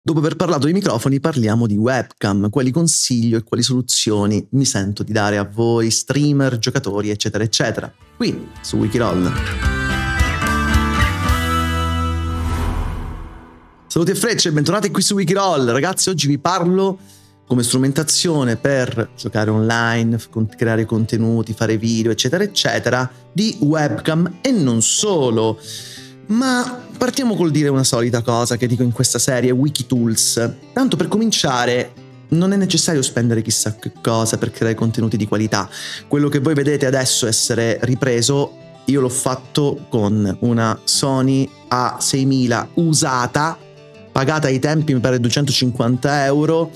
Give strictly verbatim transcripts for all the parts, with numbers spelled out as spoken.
Dopo aver parlato di microfoni parliamo di webcam, quali consiglio e quali soluzioni mi sento di dare a voi streamer, giocatori eccetera eccetera, qui su Wikiroll. Saluti e frecce, bentornati qui su Wikiroll. Ragazzi, oggi vi parlo come strumentazione per giocare online, creare contenuti, fare video eccetera eccetera di webcam e non solo. Ma partiamo col dire una solita cosa che dico in questa serie Wikitools. Tanto per cominciare non è necessario spendere chissà che cosa per creare contenuti di qualità. Quello che voi vedete adesso essere ripreso io l'ho fatto con una Sony A seimila usata, pagata ai tempi mi pare duecentocinquanta euro.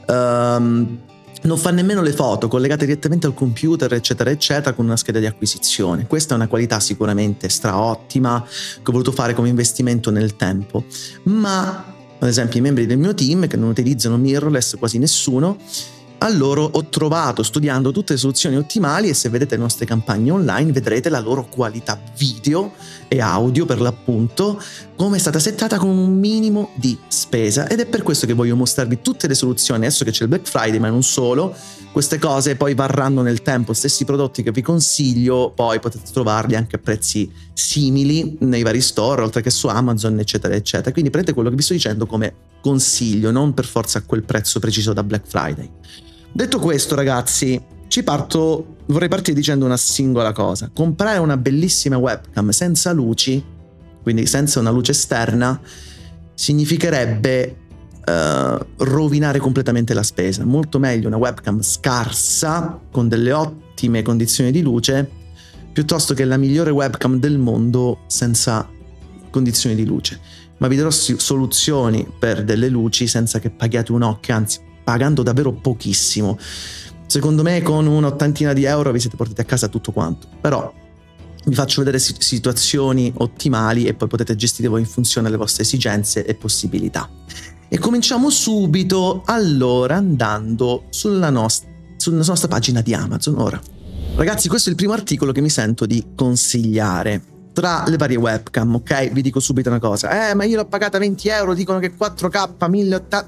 um, Non fa nemmeno le foto, collegate direttamente al computer eccetera eccetera con una scheda di acquisizione. Questa è una qualità sicuramente straottima che ho voluto fare come investimento nel tempo, ma ad esempio i membri del mio team che non utilizzano mirrorless quasi nessuno, a loro ho trovato studiando tutte le soluzioni ottimali e se vedete le nostre campagne online vedrete la loro qualità video e audio per l'appunto come è stata settata con un minimo di spesa, ed è per questo che voglio mostrarvi tutte le soluzioni adesso che c'è il Black Friday, ma non solo. Queste cose poi varranno nel tempo, stessi prodotti che vi consiglio poi potete trovarli anche a prezzi simili nei vari store oltre che su Amazon eccetera eccetera, quindi prendete quello che vi sto dicendo come consiglio, non per forza a quel prezzo preciso da Black Friday. Detto questo ragazzi, ci parto, vorrei partire dicendo una singola cosa: comprare una bellissima webcam senza luci, quindi senza una luce esterna, significherebbe uh, rovinare completamente la spesa. Molto meglio una webcam scarsa con delle ottime condizioni di luce piuttosto che la migliore webcam del mondo senza condizioni di luce. Ma vi darò soluzioni per delle luci senza che paghiate un occhio, anzi pagando davvero pochissimo. Secondo me con un'ottantina di euro vi siete portati a casa tutto quanto, però vi faccio vedere situazioni ottimali e poi potete gestire voi in funzione delle vostre esigenze e possibilità. E cominciamo subito allora andando sulla, nost sulla nostra pagina di Amazon. Ora ragazzi, questo è il primo articolo che mi sento di consigliare tra le varie webcam, ok? Vi dico subito una cosa: eh ma io l'ho pagata venti euro, dicono che quattro K mille ottanta.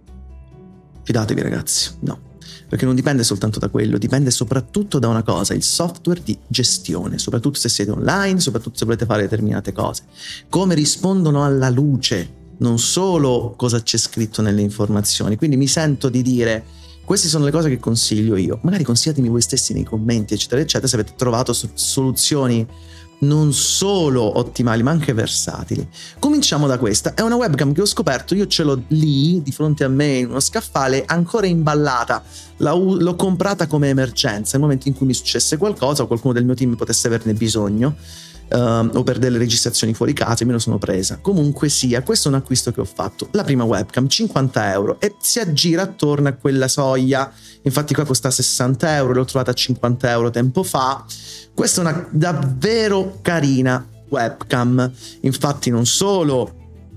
Fidatevi ragazzi, no, perché non dipende soltanto da quello, dipende soprattutto da una cosa: il software di gestione, soprattutto se siete online, soprattutto se volete fare determinate cose, come rispondono alla luce, non solo cosa c'è scritto nelle informazioni. Quindi mi sento di dire queste sono le cose che consiglio io, magari consigliatemi voi stessi nei commenti eccetera eccetera se avete trovato soluzioni non solo ottimali ma anche versatili. Cominciamo da questa, è una webcam che ho scoperto, io ce l'ho lì di fronte a me in uno scaffale ancora imballata, l'ho comprata come emergenza nel momento in cui mi successe qualcosa o qualcuno del mio team potesse averne bisogno, uh, o per delle registrazioni fuori casa, e me lo sono presa. Comunque sia, questo è un acquisto che ho fatto, la prima webcam cinquanta euro e si aggira attorno a quella soglia, infatti qua costa sessanta euro, l'ho trovata a cinquanta euro tempo fa. Questa è una davvero carina webcam, infatti non solo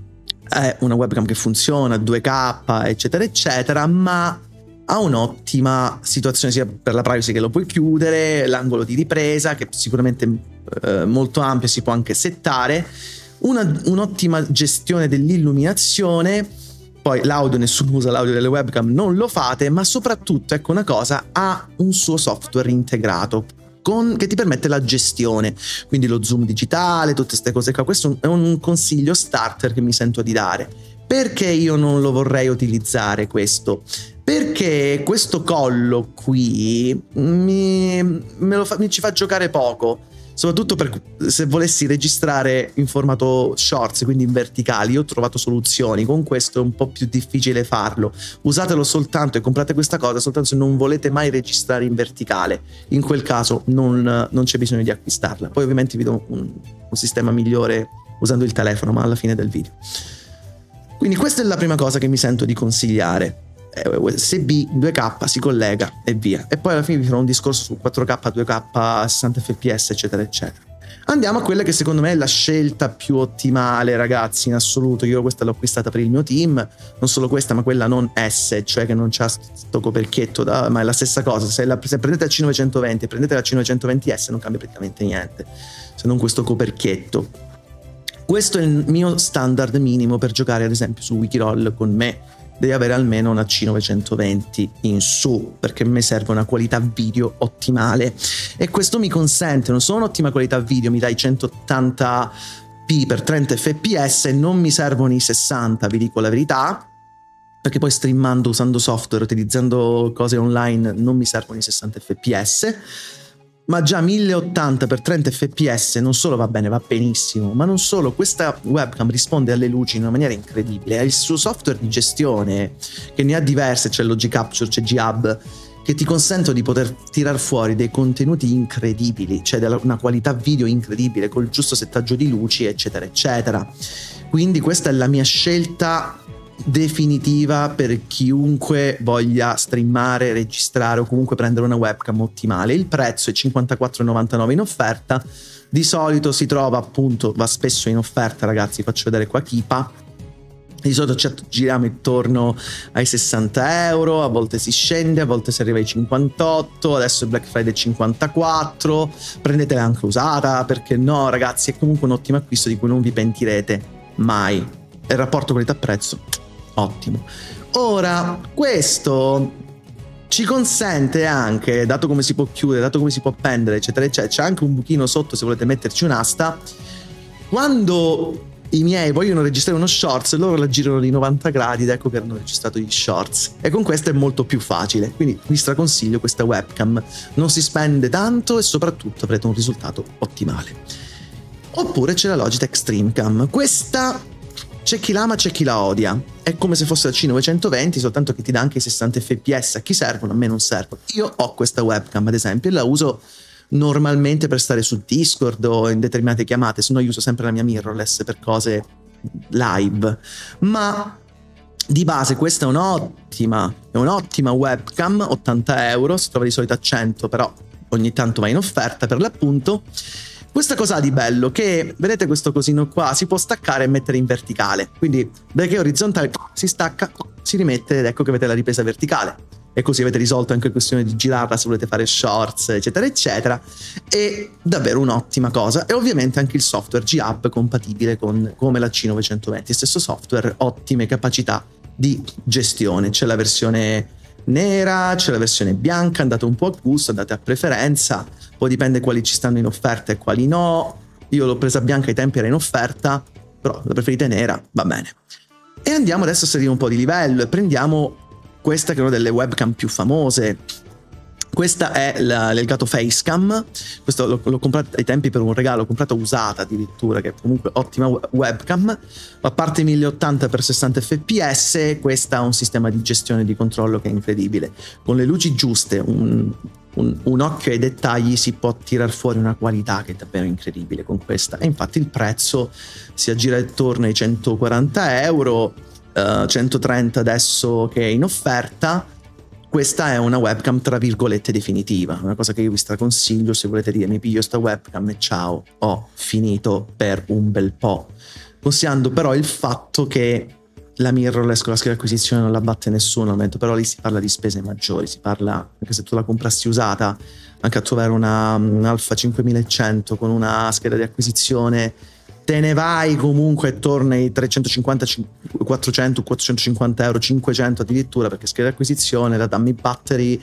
è una webcam che funziona due K eccetera eccetera, ma ha un'ottima situazione sia per la privacy che lo puoi chiudere, l'angolo di ripresa che sicuramente eh, molto ampio, si può anche settare, un'ottima gestione dell'illuminazione. Poi l'audio, nessuno usa l'audio delle webcam, non lo fate, ma soprattutto ecco una cosa, ha un suo software integrato Con, che ti permette la gestione, quindi lo zoom digitale, tutte queste cose qua. Questo è un consiglio starter che mi sento di dare. Perché io non lo vorrei utilizzare questo? Perché questo collo qui mi, me lo fa, mi ci fa giocare poco, soprattutto per, se volessi registrare in formato shorts, quindi in verticali. Io ho trovato soluzioni, con questo è un po' più difficile farlo. Usatelo soltanto e comprate questa cosa soltanto se non volete mai registrare in verticale, in quel caso non, non c'è bisogno di acquistarla. Poi ovviamente vi do un, un sistema migliore usando il telefono, ma alla fine del video. Quindi questa è la prima cosa che mi sento di consigliare. U S B due K si collega e via, e poi alla fine vi farò un discorso su quattro K, due K, sessanta F P S eccetera eccetera. Andiamo a quella che secondo me è la scelta più ottimale ragazzi in assoluto. Io questa l'ho acquistata per il mio team, non solo questa ma quella non S, cioè che non c'ha sto coperchietto da, ma è la stessa cosa. Se, la, se prendete la C novecentoventi e prendete la C novecentoventi S non cambia praticamente niente se non questo coperchietto. Questo è il mio standard minimo per giocare ad esempio su Wikiroll con me. Devi avere almeno una C novecentoventi in su, perché mi serve una qualità video ottimale, e questo mi consente non solo un'ottima qualità video, mi dai centottanta p per trenta F P S, non mi servono i sessanta, vi dico la verità, perché poi streamando, usando software, utilizzando cose online non mi servono i sessanta F P S, ma già mille ottanta per trenta F P S non solo va bene, va benissimo, ma non solo, questa webcam risponde alle luci in una maniera incredibile, ha il suo software di gestione, che ne ha diverse, c'è Logic Capture, c'è G-Hub, che ti consentono di poter tirar fuori dei contenuti incredibili, cioè della, una qualità video incredibile, col giusto settaggio di luci, eccetera, eccetera. Quindi questa è la mia scelta definitiva per chiunque voglia streamare, registrare o comunque prendere una webcam ottimale. Il prezzo è cinquantaquattro e novantanove in offerta, di solito si trova appunto, va spesso in offerta ragazzi, faccio vedere qua Keepa, di solito ci giriamo intorno ai sessanta euro, a volte si scende, a volte si arriva ai cinquantotto, adesso il Black Friday è cinquantaquattro, prendetela anche usata, perché no ragazzi, è comunque un ottimo acquisto di cui non vi pentirete mai, il rapporto qualità-prezzo ottimo. Ora, questo ci consente anche, dato come si può chiudere, dato come si può appendere, eccetera, eccetera, c'è anche un buchino sotto se volete metterci un'asta. Quando i miei vogliono registrare uno shorts, loro la girano di novanta gradi ed ecco che hanno registrato gli shorts. E con questo è molto più facile, quindi vi straconsiglio questa webcam. Non si spende tanto e soprattutto avrete un risultato ottimale. Oppure c'è la Logitech StreamCam. Questa c'è chi la ama, c'è chi la odia. È come se fosse la C novecentoventi, soltanto che ti dà anche i sessanta F P S. A chi servono? A me non servono. Io ho questa webcam, ad esempio, e la uso normalmente per stare su Discord o in determinate chiamate, se no io uso sempre la mia mirrorless per cose live. Ma di base questa è un'ottima, è un'ottima webcam, ottanta euro, si trova di solito a cento, però ogni tanto va in offerta per l'appunto. Questa cosa ha di bello che, vedete questo cosino qua, si può staccare e mettere in verticale, quindi da che è orizzontale si stacca, si rimette ed ecco che avete la ripresa verticale, e così avete risolto anche la questione di girarla se volete fare shorts eccetera eccetera. È davvero un'ottima cosa, e ovviamente anche il software G-Hub compatibile con come la C novecentoventi, stesso software, ottime capacità di gestione. C'è la versione nera, c'è la versione bianca, andate un po' a gusto, andate a preferenza, poi dipende quali ci stanno in offerta e quali no. Io l'ho presa bianca, ai tempi era in offerta, però la preferite nera, va bene. E andiamo adesso a salire un po' di livello e prendiamo questa che è una delle webcam più famose. Questa è l'Elgato Facecam, questo l'ho comprato ai tempi per un regalo, l'ho comprata usata addirittura, che è comunque ottima webcam, a parte mille ottanta per sessanta F P S, questa ha un sistema di gestione e di controllo che è incredibile. Con le luci giuste, un, un, un occhio ai dettagli, si può tirar fuori una qualità che è davvero incredibile con questa, e infatti il prezzo si aggira attorno ai centoquaranta euro, uh, centotrenta adesso che è in offerta. Questa è una webcam tra virgolette definitiva, una cosa che io vi straconsiglio se volete dire mi piglio sta webcam e ciao, ho finito per un bel po'. Considerando però il fatto che la mirrorless con la scheda acquisizione non la batte nessuno al momento, però lì si parla di spese maggiori, si parla, anche se tu la comprassi usata, anche a trovare una, una Alpha cinquemilacento con una scheda di acquisizione te ne vai comunque attorno ai trecentocinquanta, quattrocento, quattrocentocinquanta euro, cinquecento addirittura, perché scheda di acquisizione, la dummy battery,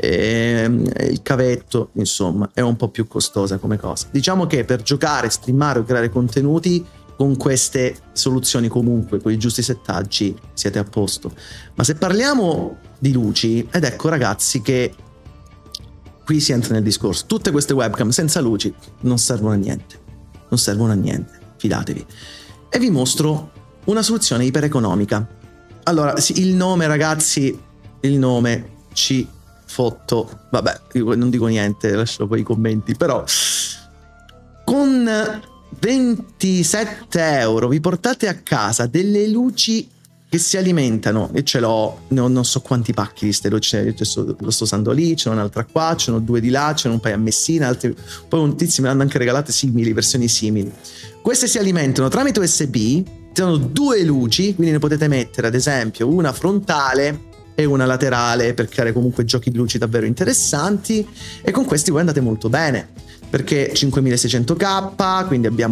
e il cavetto, insomma è un po' più costosa come cosa. Diciamo che per giocare, streamare o creare contenuti con queste soluzioni comunque, con i giusti settaggi, siete a posto. Ma se parliamo di luci, ed ecco ragazzi che qui si entra nel discorso, tutte queste webcam senza luci non servono a niente, non servono a niente. Fidatevi. E vi mostro una soluzione iper economica. Allora, sì, il nome ragazzi, il nome ci fotto, vabbè, io non dico niente, lascio poi i commenti, però con ventisette euro vi portate a casa delle luci che si alimentano, e ce l'ho, non, non so quanti pacchi di queste luci, io lo sto usando lì, c'è un'altra qua, ce n'ho due di là, ce n'ho un paio a Messina, altri, poi un tizio me l'hanno anche regalate simili, versioni simili. Queste si alimentano tramite U S B, hanno due luci, quindi ne potete mettere ad esempio una frontale e una laterale per creare comunque giochi di luci davvero interessanti, e con questi voi andate molto bene, perché cinquemilaseicento K, quindi abbiamo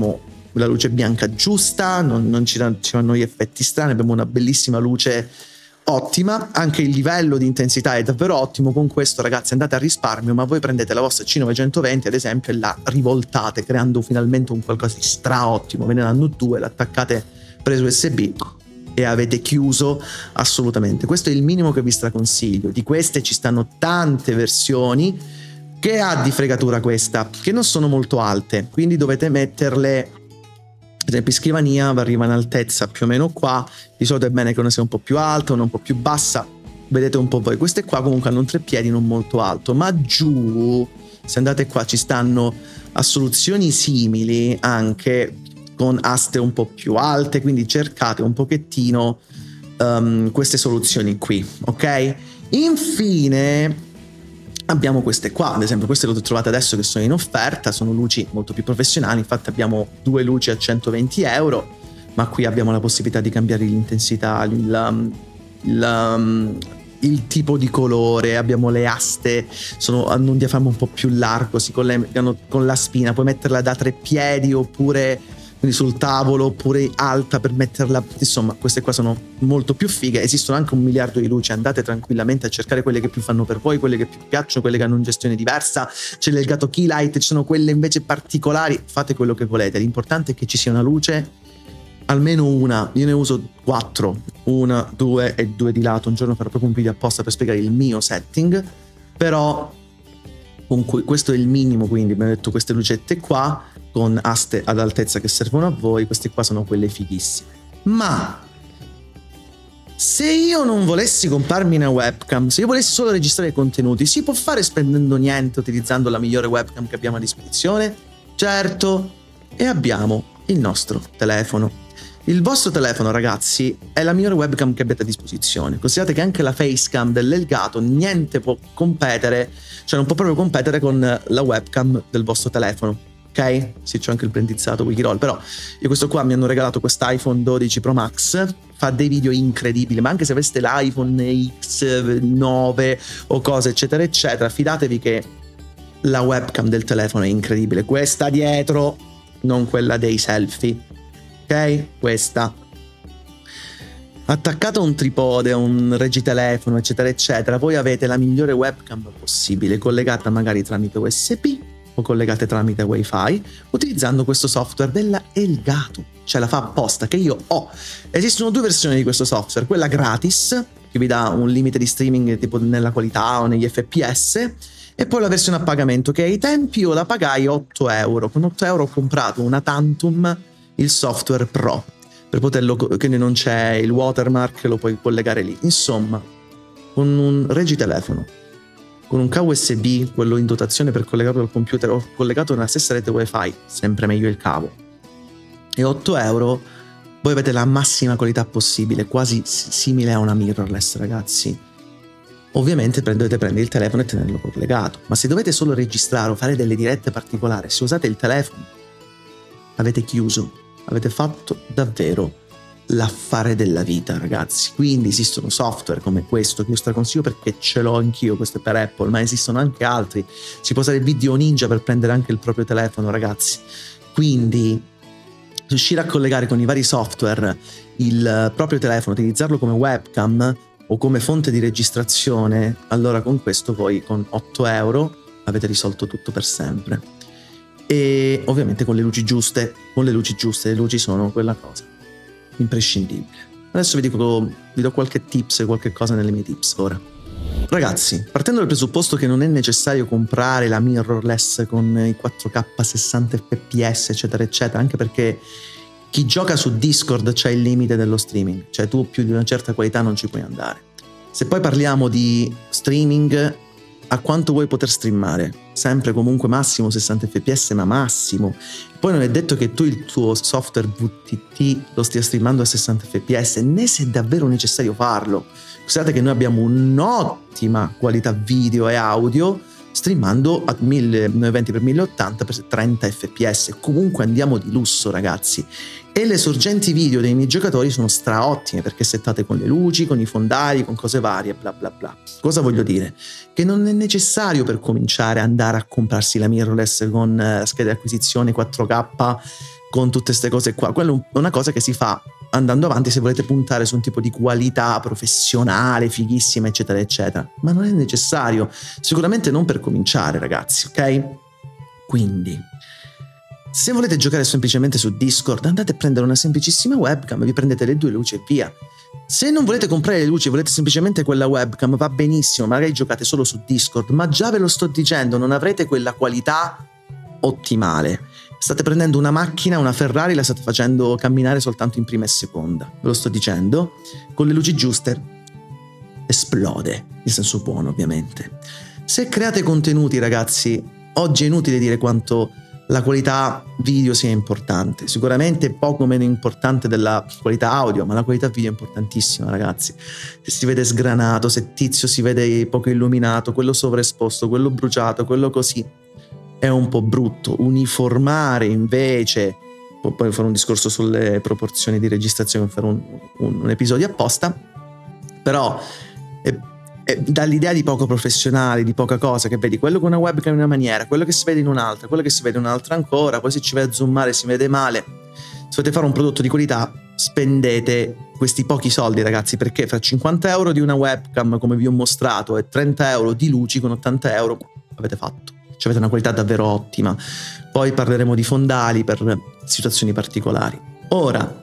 la luce bianca giusta, non, non ci, ci vanno gli effetti strani, abbiamo una bellissima luce ottima, anche il livello di intensità è davvero ottimo. Con questo, ragazzi, andate a risparmio, ma voi prendete la vostra C novecentoventi ad esempio e la rivoltate creando finalmente un qualcosa di stra ottimo, ve ne danno due, l'attaccate preso U S B e avete chiuso assolutamente. Questo è il minimo che vi straconsiglio. Di queste ci stanno tante versioni. Che ha di fregatura questa? Che non sono molto alte, quindi dovete metterle, ad esempio in scrivania arriva in altezza più o meno qua, di solito è bene che una sia un po' più alta, una un po' più bassa, vedete un po' voi. Queste qua comunque hanno un treppiedi non molto alto, ma giù, se andate qua, ci stanno a soluzioni simili anche con aste un po' più alte, quindi cercate un pochettino um, queste soluzioni qui, ok? Infine abbiamo queste qua, ad esempio queste le ho trovate adesso che sono in offerta, sono luci molto più professionali, infatti abbiamo due luci a centoventi euro, ma qui abbiamo la possibilità di cambiare l'intensità, il, il, il tipo di colore, abbiamo le aste, sono, hanno un diaframma un po' più largo, si collegano con la spina, puoi metterla da tre piedi oppure quindi sul tavolo, oppure alta per metterla, insomma queste qua sono molto più fighe. Esistono anche un miliardo di luci, andate tranquillamente a cercare quelle che più fanno per voi, quelle che più piacciono, quelle che hanno una gestione diversa, c'è l'Elgato Key Light, ci sono quelle invece particolari, fate quello che volete, l'importante è che ci sia una luce, almeno una, io ne uso quattro, una, due e due di lato, un giorno farò proprio un video apposta per spiegare il mio setting, però comunque questo è il minimo, quindi abbiamo detto queste lucette qua, con aste ad altezza che servono a voi, queste qua sono quelle fighissime. Ma se io non volessi comprarmi una webcam, se io volessi solo registrare contenuti, si può fare spendendo niente utilizzando la migliore webcam che abbiamo a disposizione? Certo, e abbiamo il nostro telefono. Il vostro telefono, ragazzi, è la migliore webcam che avete a disposizione. Considerate che anche la facecam dell'Elgato niente può competere, cioè non può proprio competere con la webcam del vostro telefono. Ok? Sì, c'è anche il brandizzato Wikiroll, però io questo qua mi hanno regalato quest'iPhone dodici Pro Max, fa dei video incredibili, ma anche se aveste l'iPhone X nove o cose eccetera eccetera, fidatevi che la webcam del telefono è incredibile. Questa dietro, non quella dei selfie, ok? Questa attaccata a un tripode, a un reggitelefono eccetera eccetera, voi avete la migliore webcam possibile, collegata magari tramite U S B o collegate tramite wifi, utilizzando questo software della Elgato, cioè la fa apposta, che io ho. Esistono due versioni di questo software, quella gratis che vi dà un limite di streaming tipo nella qualità o negli F P S, e poi la versione a pagamento che ai tempi io la pagai otto euro. Con otto euro ho comprato una Tantum, il software Pro, per poterlo, quindi non c'è il watermark, lo puoi collegare lì. Insomma, con un reggitelefono, con un cavo U S B, quello in dotazione per collegarlo al computer, o collegato nella stessa rete wifi, sempre meglio il cavo, e otto euro voi avete la massima qualità possibile, quasi simile a una mirrorless, ragazzi. Ovviamente dovete prendere il telefono e tenerlo collegato, ma se dovete solo registrare o fare delle dirette particolari, se usate il telefono avete chiuso, avete fatto davvero l'affare della vita, ragazzi. Quindi esistono software come questo che io straconsiglio perché ce l'ho anch'io, questo è per Apple, ma esistono anche altri. Si può usare Video Ninja per prendere anche il proprio telefono, ragazzi. Quindi riuscire a collegare con i vari software il proprio telefono, utilizzarlo come webcam o come fonte di registrazione, allora con questo voi con otto euro avete risolto tutto per sempre. E ovviamente con le luci giuste, con le luci giuste, le luci sono quella cosa imprescindibile. Adesso vi dico, vi do qualche tips, qualche cosa nelle mie tips ora. Ragazzi, partendo dal presupposto che non è necessario comprare la mirrorless con i quattro K sessanta F P S eccetera eccetera, anche perché chi gioca su Discord c'è il limite dello streaming, cioè tu più di una certa qualità non ci puoi andare. Se poi parliamo di streaming, a quanto vuoi poter streamare? Sempre comunque massimo sessanta F P S, ma massimo. Poi non è detto che tu il tuo software V T T lo stia streamando a sessanta F P S, né se è davvero necessario farlo. Pensate che noi abbiamo un'ottima qualità video e audio streamando a millenovecento per mille ottanta per trenta F P S. Comunque andiamo di lusso, ragazzi. E le sorgenti video dei miei giocatori sono straottime perché settate con le luci, con i fondali, con cose varie, bla bla bla. Cosa voglio dire? Che non è necessario per cominciare andare a comprarsi la mirrorless con uh, scheda di acquisizione quattro K con tutte queste cose qua. Quello è una cosa che si fa andando avanti se volete puntare su un tipo di qualità professionale, fighissima, eccetera, eccetera. Ma non è necessario, sicuramente non per cominciare, ragazzi, ok? Quindi, se volete giocare semplicemente su Discord, andate a prendere una semplicissima webcam, vi prendete le due luci e via. Se non volete comprare le luci, volete semplicemente quella webcam, va benissimo, magari giocate solo su Discord, ma già ve lo sto dicendo, non avrete quella qualità ottimale. State prendendo una macchina, una Ferrari, la state facendo camminare soltanto in prima e seconda. Ve lo sto dicendo. Con le luci giuste esplode, in senso buono ovviamente. Se create contenuti, ragazzi, oggi è inutile dire quanto la qualità video sia importante. Sicuramente poco meno importante della qualità audio, ma la qualità video è importantissima, ragazzi. Se si vede sgranato, se tizio si vede poco illuminato, quello sovraesposto, quello bruciato, quello così, è un po' brutto. Uniformare invece, poi fare un discorso sulle proporzioni di registrazione, fare un, un, un episodio apposta, però è, è dall'idea di poco professionale, di poca cosa, che vedi quello con una webcam in una maniera, quello che si vede in un'altra, quello che si vede in un'altra ancora, poi se ci vai a zoomare si vede male. Se volete fare un prodotto di qualità, spendete questi pochi soldi, ragazzi, perché fra cinquanta euro di una webcam come vi ho mostrato e trenta euro di luci, con ottanta euro avete fatto. Cioè avete una qualità davvero ottima. Poi parleremo di fondali per situazioni particolari. Ora,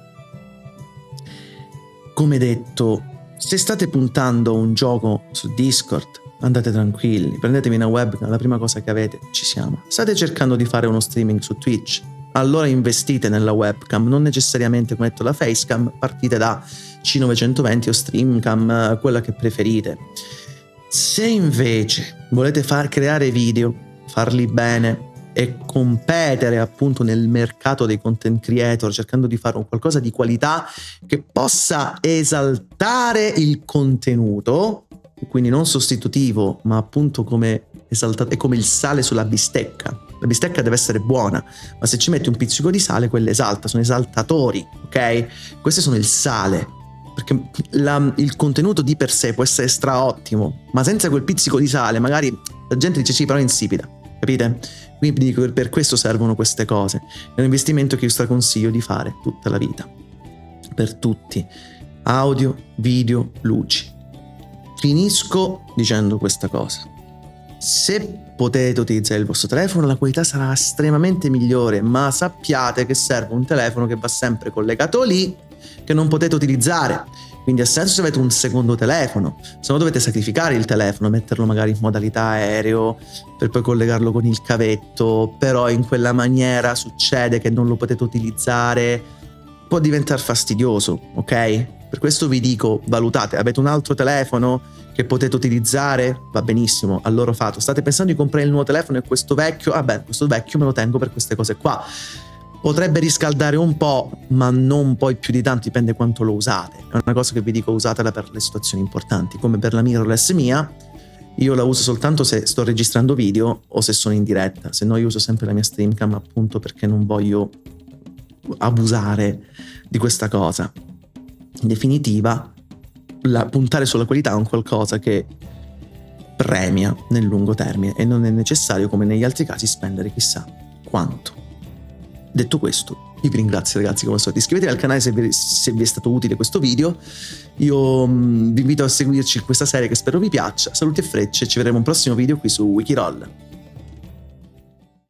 come detto, se state puntando a un gioco su Discord, andate tranquilli, prendetevi una webcam, la prima cosa che avete, ci siamo. State cercando di fare uno streaming su Twitch, allora investite nella webcam, non necessariamente come detto la facecam, partite da C novecentoventi o Streamcam, quella che preferite. Se invece volete far creare video, farli bene e competere appunto nel mercato dei content creator, cercando di fare un qualcosa di qualità che possa esaltare il contenuto, quindi non sostitutivo, ma appunto come esaltato, è come il sale sulla bistecca. La bistecca deve essere buona, ma se ci metti un pizzico di sale, quella esalta, sono esaltatori, ok? Questi sono il sale, perché la, il contenuto di per sé può essere stra ottimo, ma senza quel pizzico di sale magari la gente dice sì, però è insipida, capite? Quindi dico, per questo servono queste cose. È un investimento che io straconsiglio di fare tutta la vita, per tutti. Audio, video, luci. Finisco dicendo questa cosa: se potete utilizzare il vostro telefono, la qualità sarà estremamente migliore, ma sappiate che serve un telefono che va sempre collegato lì, che non potete utilizzare. Quindi ha senso se avete un secondo telefono, se no dovete sacrificare il telefono, metterlo magari in modalità aereo per poi collegarlo con il cavetto, però in quella maniera succede che non lo potete utilizzare, può diventare fastidioso, ok? Per questo vi dico, valutate, avete un altro telefono che potete utilizzare? Va benissimo, allora fatto. State pensando di comprare il nuovo telefono e questo vecchio? Vabbè, questo vecchio me lo tengo per queste cose qua. Potrebbe riscaldare un po', ma non poi più di tanto, dipende quanto lo usate. È una cosa che vi dico, usatela per le situazioni importanti, come per la mirrorless mia. Io la uso soltanto se sto registrando video o se sono in diretta, se no io uso sempre la mia Streamcam, appunto perché non voglio abusare di questa cosa. In definitiva, la, puntare sulla qualità è un qualcosa che premia nel lungo termine e non è necessario, come negli altri casi, spendere chissà quanto. Detto questo, io vi ringrazio, ragazzi, come al solito. Iscrivetevi al canale se vi, se vi è stato utile questo video. Io mh, vi invito a seguirci in questa serie che spero vi piaccia. Saluti e frecce, ci vedremo in un prossimo video qui su Wikiroll.